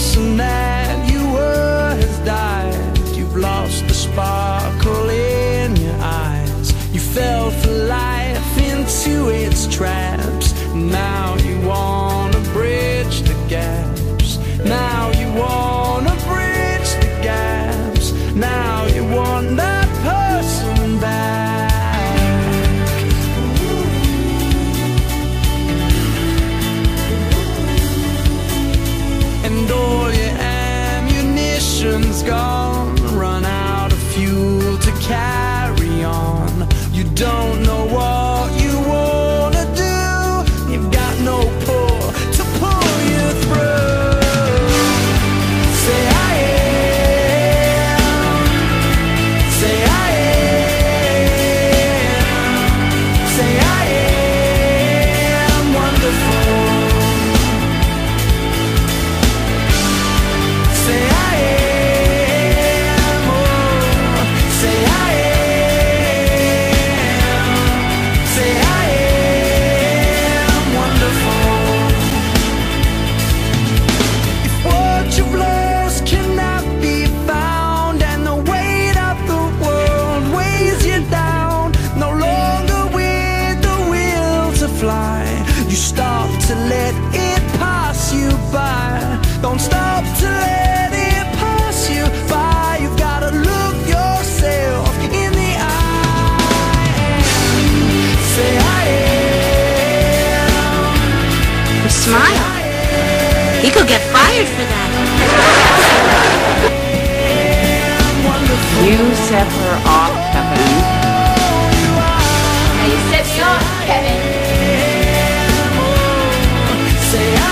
person that you were has died. You've lost the sparkle in your eyes. You fell for life into its traps. Now you wanna bridge the gaps. Now you wanna bridge the gaps. Now you want that person back. And all your ammunition's gone, run out of fuel to carry on. You don't know what you wanna do. You've got no pull to pull you through. Say I am. Say I am. Say I am wonderful. Say I am. Oh, say I am. Say I am wonderful. If what you've lost cannot be found, and the weight of the world weighs you down, no longer with the will to fly, you stop to let it pass you by. Don't stop to let it pass you by. You've gotta look yourself in the eye. Say I am. Smile. He could get fired for that. You set her off, Kevin. Now you set me off, Kevin. Say I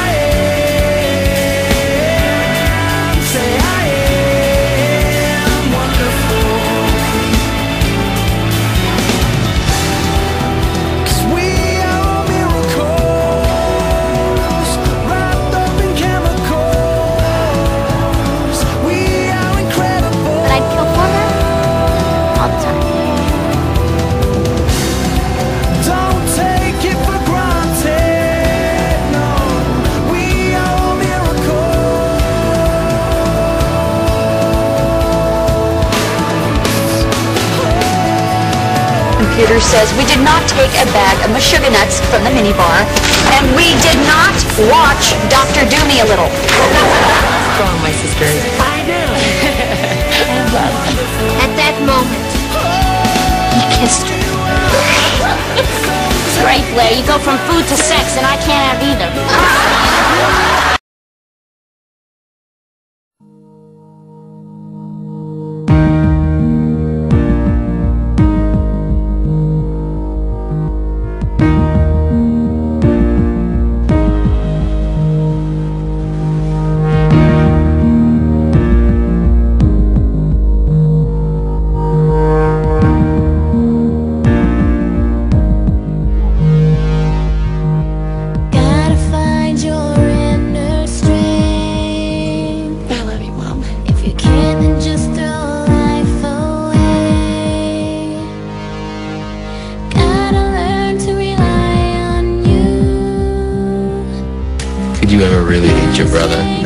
am. Say I am wonderful. 'Cause we are miracles, wrapped up in chemicals. We are incredible. But I'd kill for her all the time. Don't take it for granted, no. We are miracles. Computer says we did not take a bag of machigunuts from the minibar, and we did not watch Dr. Domealittle. Strong, my sisters. I know. I love him. At that moment, he kissed her. Right, Blair, you go from food to sex, and I can't have either. Gotta find your inner strength. I love you, Mom. If you can't, then just throw life away. Gotta learn to rely on you. Did you ever really hate your brother?